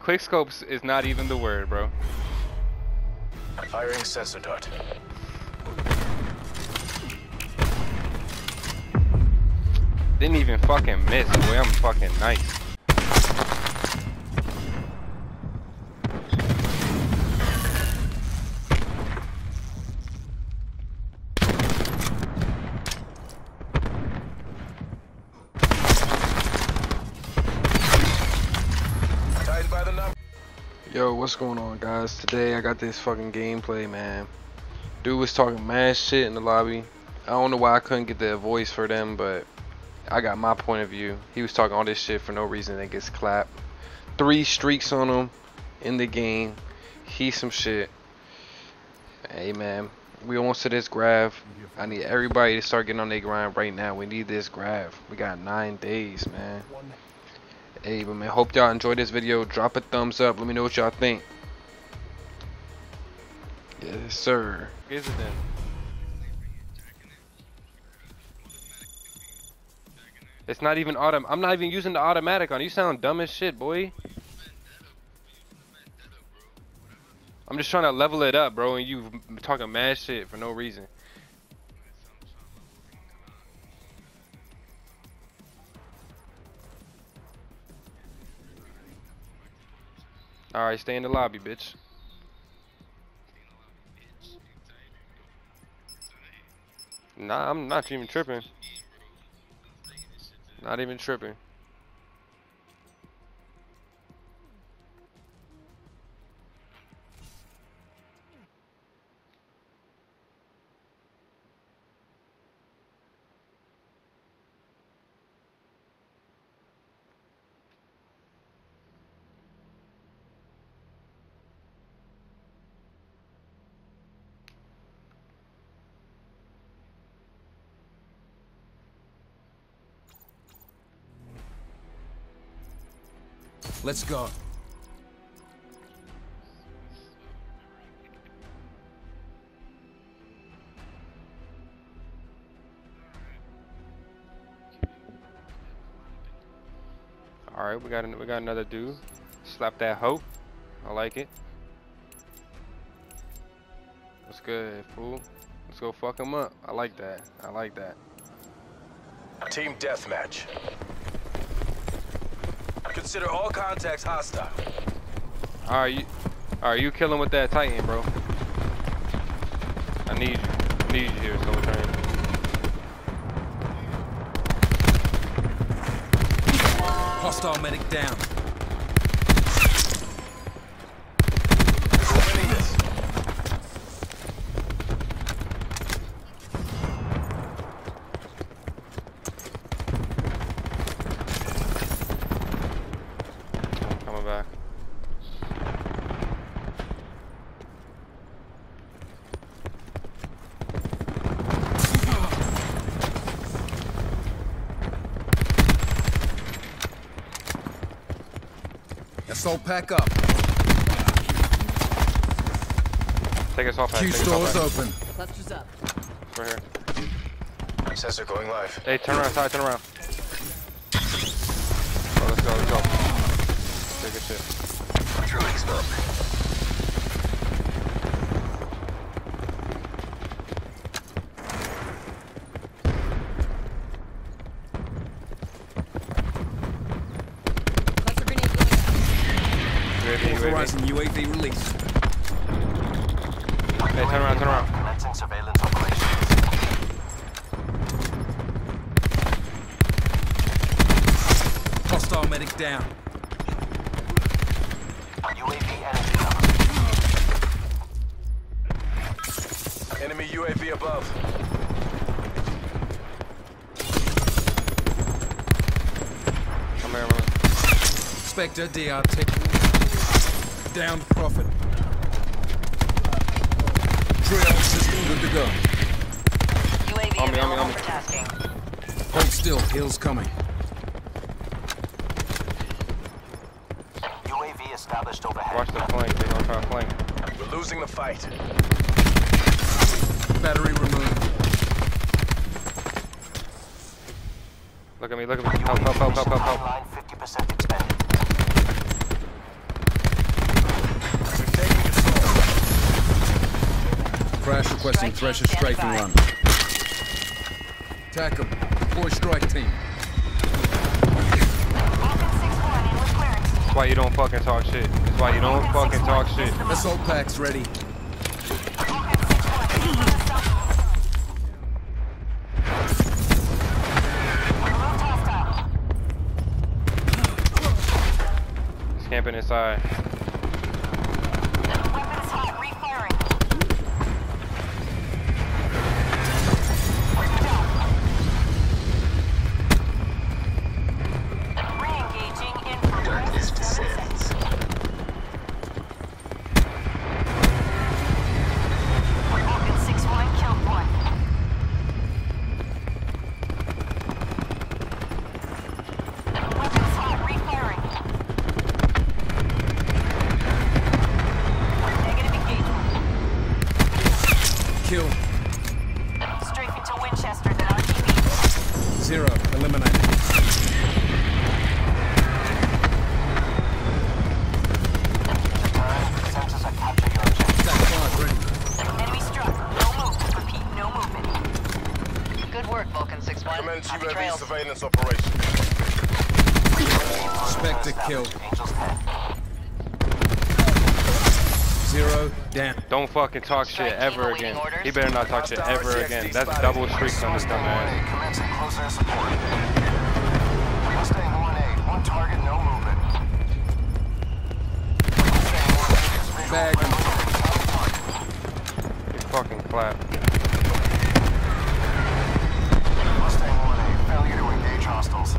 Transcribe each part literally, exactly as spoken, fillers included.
quick scopes is not even the word, bro. Firing sensor dart. Didn't even fucking miss, boy. I'm fucking nice. Yo, what's going on, guys? Today I got this fucking gameplay, man. Dude was talking mad shit in the lobby. I don't know why I couldn't get the voice for them, but I got my point of view. He was talking all this shit for no reason that gets clapped. Three streaks on him in the game. He's some shit. Hey, man. We almost to this graph. I need everybody to start getting on their grind right now. We need this graph. We got nine days, man. Hey, but man, hope y'all enjoyed this video. Drop a thumbs up. Let me know what y'all think. Yes, sir. Is it then? It's not even autom. I'm not even using the automatic on. You sound dumb as shit, boy. I'm just trying to level it up, bro, and you talking mad shit for no reason. Alright, stay in the lobby, bitch. Nah, I'm not even tripping. Not even tripping. Let's go. All right, we got an, we got another dude. Slap that hoe. I like it. What's good, fool? Let's go fuck him up. I like that. I like that. Team deathmatch. Consider all contacts hostile. Alright, you alright, you killing with that Titan, bro. I need you. I need you here, Soul Train. Hostile medic down. Back. Assault pack up. Take us off. Q stores open. Clusters up. Right here. Sensor going live. Hey, turn around, side, turn around. Oh, let's go, let's go. Take a shit. Throwing smoke. Cluster grenade going out. U A V, U A V. Authorizing U A V release. Hey, turn around, turn around. Commencing surveillance operations. Hostile medic down. U A V energy cover. Enemy U A V above. Come here, man. Spectre D R T. Down Prophet. Trail system good to go. U A V On me, on me, available on me. for tasking. Hold still, heals coming. U A V established overhead. Watch the flank. They're gonna try to flank. We're losing the fight. Battery removed. Look at me, look at me. Help, help, help, help, help, help. fifty percent expended. Crash requesting Thresher strafing run. Attack 'em. Deploy strike team. That's why you don't fucking talk shit. That's why you don't fucking talk shit. Assault packs ready. He's camping inside. Kill. Strafing to Winchester, then R T B. Zero. Eliminated. Sensors are capturing your objective. Attack five ready. Enemy struck. No movement. Repeat, no movement. Good work, Vulcan six one. Commence Happy U A V trails. surveillance operation. Spectre kill. Angels ten. Zero. Down. Don't fucking talk shit Strike team ever awaiting again. orders. He better not talk shit ever again. That's double streaks on this dumbass. Commencing close air support. Mustang one A, one target, no movement. Mustang one A is visual Bag. friendly and top target. You fucking clap. Mustang one A, failure to engage hostiles.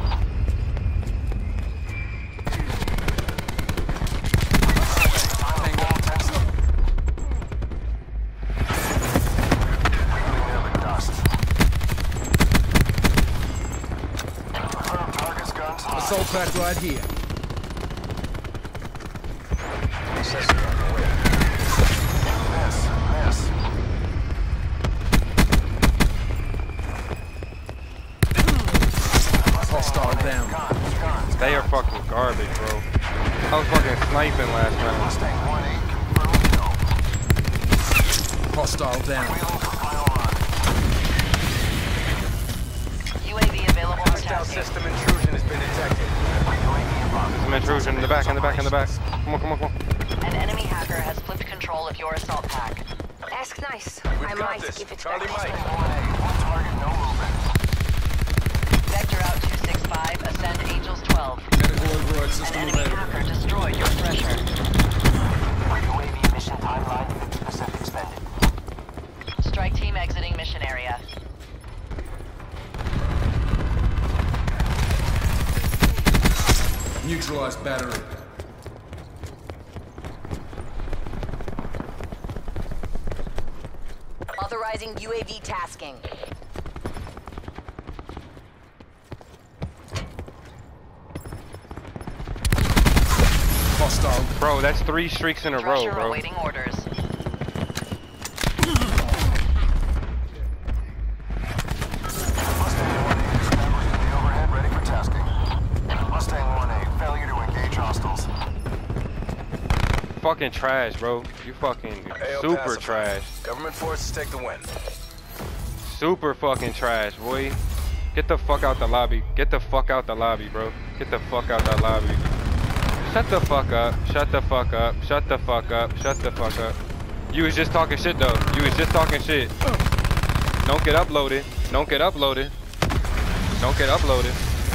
Assault pack right here. Miss, miss. Hostile down. Guns, guns. They are fucking garbage, bro. I was fucking sniping last night. Mustang one A, confirmed kill. Hostile down. Wheeling for final run. U A V available for tasking. System intrusion has been detected. Some intrusion in the back, in the back, in the back. Come on, come on, come on. An enemy hacker has flipped control of your assault pack. Ask nice. We've I got might this. give it Charlie back. Mike. Mustang one A, one target, no movement. Vector out two six five, ascend Angels twelve. Medical override An system enemy available. hacker destroyed your Thresher. U A V mission timeline fifty percent extended. Strike team exiting mission area. Neutralized battery. Authorizing U A V tasking. Hostile. Bro, that's three streaks in a row, Thresher bro. awaiting orders. Mustang one A established in the overhead, ready for tasking. Mustang one A, failure to engage hostiles. Fucking trash, bro. You fucking A O super pacified. trash. Government forces take the win. Super fucking trash, boy. Get the fuck out the lobby. Get the fuck out the lobby, bro. Get the fuck out that lobby. Shut the fuck up. Shut the fuck up. Shut the fuck up. Shut the fuck up. You was just talking shit though. You was just talking shit. Don't get uploaded. Don't get uploaded. Don't get uploaded.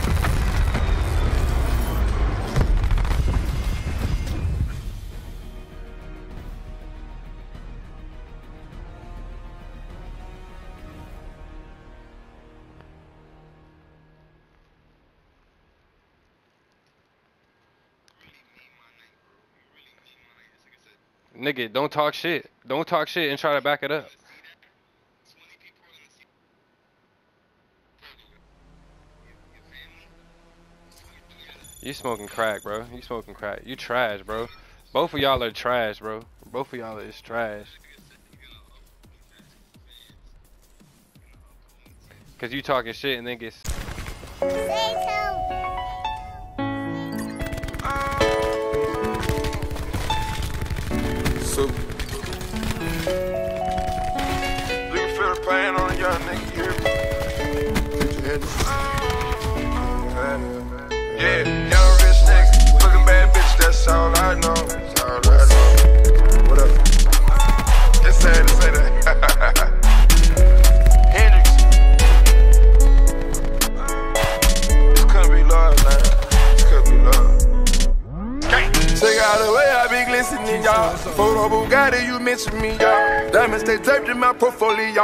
Nigga, don't talk shit. Don't talk shit and try to back it up. You smoking crack, bro. You smoking crack. You trash, bro. Both of y'all are trash, bro. Both of y'all is trash. Cause you talking shit and then get. So. Yeah, young rich nigga, fucking bad bitch, that's all I know. That's all I know. What up? It's sad to say that. Hendrix. This couldn't be love, man. This couldn't be love. Check out the way I be glistening, y'all. Photo Bugatti, you mention me, y'all. Diamonds, they taped in my portfolio.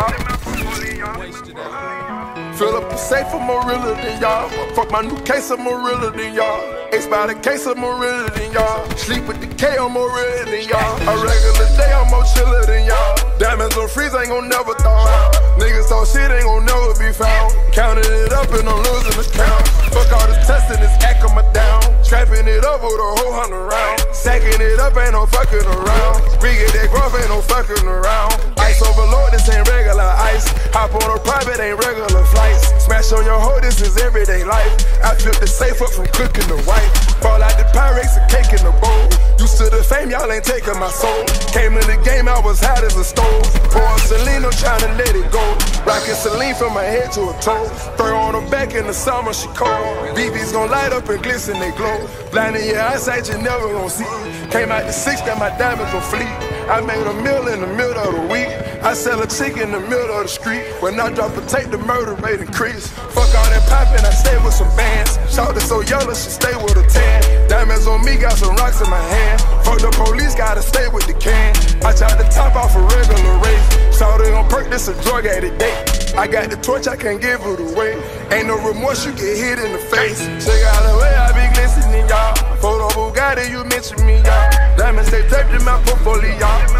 Fill up the safe, I'm more realer than y'all. Fuck my new case, I'm more realer than y'all. Ace by the case, I'm more realer than y'all. Sleep with the K, I'm more realer than y'all. A regular day, I'm more chiller than y'all. Diamonds on freeze, ain't gon' never thaw out. Niggas talk shit, ain't gon' never be found. Counting it up and I'm losing the count. Fuck all this testing, this act on my down. Trapping it up with a whole hundred round. Sacking it up, ain't no fucking around. We get that growth, ain't no fucking around. Ice overload, this ain't regular ice. Hop on a private, ain't regular flights. Smash on your hoe, this is everyday life. I flip the safe up from cooking the white. Fall out the Pyrex and cake in the bowl. Used to the fame, y'all ain't taking my soul. Came in the game, I was hot as a stove. Pouring Celine, I'm trying to let it go. Rockin' Celine from my head to her toes. Throw on her back in the summer, she cold. B B's gon' light up and glisten, they glow. Blinding your eyesight, you never gon' see. Came out the six, that my diamonds gon' fleet. I made a meal in the middle of the week. I sell a chick in the middle of the street. When I drop a tape, the murder rate increase. Fuck all that poppin', I stay with some bands. Shawty so yellow, she stay with a tan. Diamonds on me, got some rocks in my hand. Fuck the police, gotta stay with the can. I tried to top off a regular race. Shawty on perk, this a drug addict date. I got the torch, I can't give it away. Ain't no remorse, you get hit in the face. Check out the way I be glistening, y'all. Photo Bugatti, you mention me, y'all. Diamonds, they taped in my portfolio.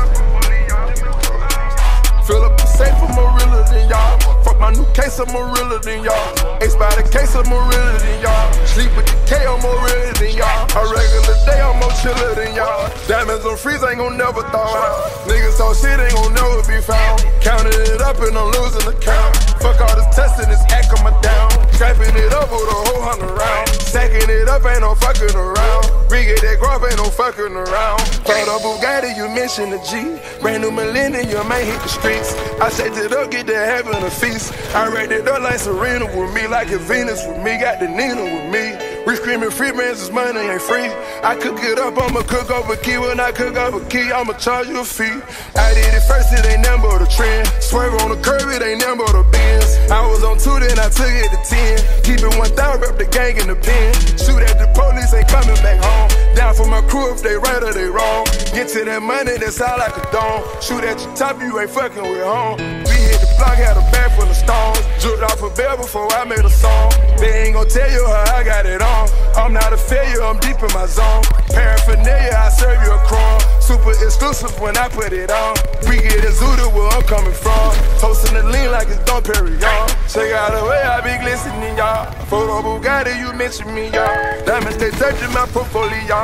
Fill up the safe, I'm more realer than y'all. Fuck my new case, I'm more realer than y'all. Ace by the case, I'm more realer than y'all. Sleep with the K, I'm more realer than y'all. A regular day, I'm more chiller than y'all. Diamonds on freeze, ain't gon' never thaw out. Niggas talk shit, ain't gon' never be found. Counting it up and I'm losing the count. Fuck all this testing, this act on my down. Trapping it up with a whole hundred round. Sacking it up, ain't no fucking around. We get that growth, ain't no fucking around. Photo Bugatti, you mention the G. Brand new millennium, ain't hit the streets. I shaped it up, get to having a feast. I racked it up like Serena with me, like a Venus with me, got the Nina with me. We screaming free bands, this money ain't free. I cook it up, I'ma cook up a key. When I cook up a key, I'ma charge you a fee. I did it first, it ain't nothing but a trend. Swerve on the curb, it ain't nothing but a Benz. I was on two, then I took it to ten. Keep it one thousand, rep the gang in the pen. Shoot at the police, ain't coming back home. Down for my crew if they right or they wrong. Get to that money, that's all I could don. Shoot at your top, you ain't fucking with home. We hit the block, had a bag full of stones. Jumped off a bell before I made a song. They ain't gon' tell you how I got it on. I'm not a failure, I'm deep in my zone. Paraphernalia, I serve you a crumb. Super exclusive when I put it on. We get it zooted where I'm coming from. Toasting the lean like it's Dom Perignon. Check out the way I be glistening, y'all. Photo Bugatti, you mention me, y'all. Diamonds, they touching my portfolio.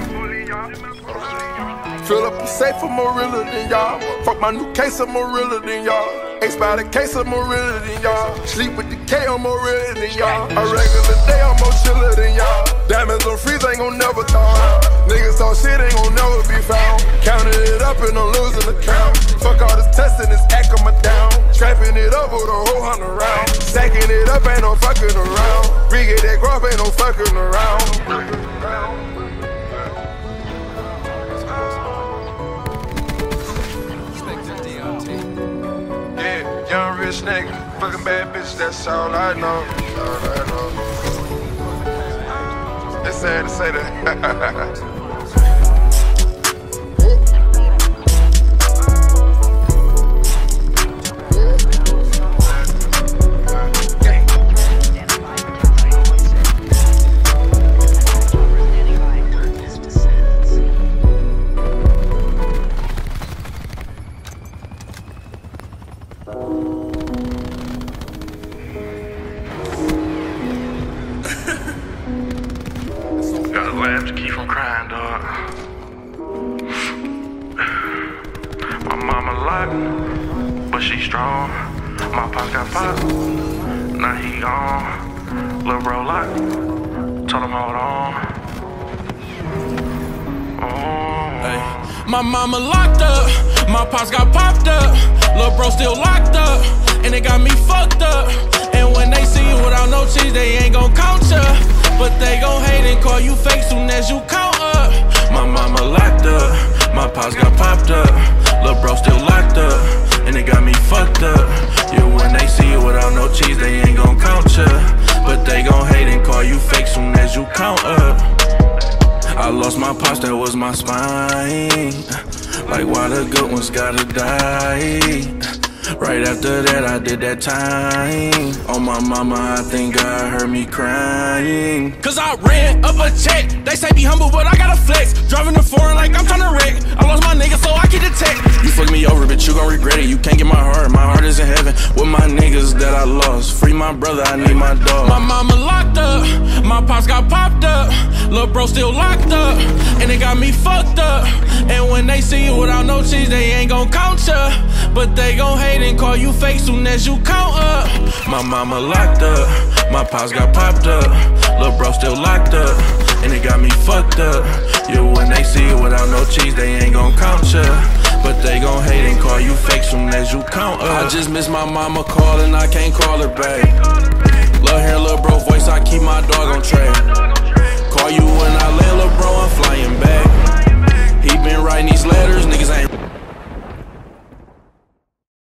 Fill up the safe, I'm more realer than y'all. Fuck my new case, I'm more realer than y'all. Ace by the case, I'm more realer than y'all. Sleep with the K, I'm more realer than y'all. A regular day, I'm more chiller than y'all. Diamonds on freeze, ain't gon' never thaw out. Niggas talk shit, ain't gon' never be found. Counting it up and I'm losing the count. Fuck all this testing, this act on my down. Trapping it up with a whole hundred round. Sacking it up, ain't no fucking around. We get that growth, ain't no fucking around. Young rich nigga, fucking bad bitch, that's all I know. That's all I know. It's sad to say that. My mama locked up, my pops got popped up, lil' bro still locked up, and it got me fucked up. And when they see what I my spine. Like why the good ones gotta die. Right after that I did that time. On my mama, I think God heard me crying. Cause I ran up a check. They say be humble, but I gotta flex. Driving the foreign like I'm tryna wreck. I lost my nigga, so I keep the tech. You fucked me over, but you gon' regret it. You can't get my heart, my heart is in heaven. With my niggas that I lost. Free my brother, I need my dog. My mama locked up, my pops got popped up. Lil' bro still locked up, and it got me fucked up. And when they see you without no cheese, they ain't gon' count ya. But they gon' hate and call you fake soon as you count up. My mama locked up, my pops got popped up. Lil' bro still locked up, and it got me fucked up. Yeah, when they see you without no cheese, they ain't gon' count ya. But they gon' hate and call you fake soon as you count up. I just miss my mama calling, I can't call her back. Love hearing lil' bro voice, I keep my dog on track. Call you when I land, lil' bro, I'm flying back. He been writing these letters, niggas ain't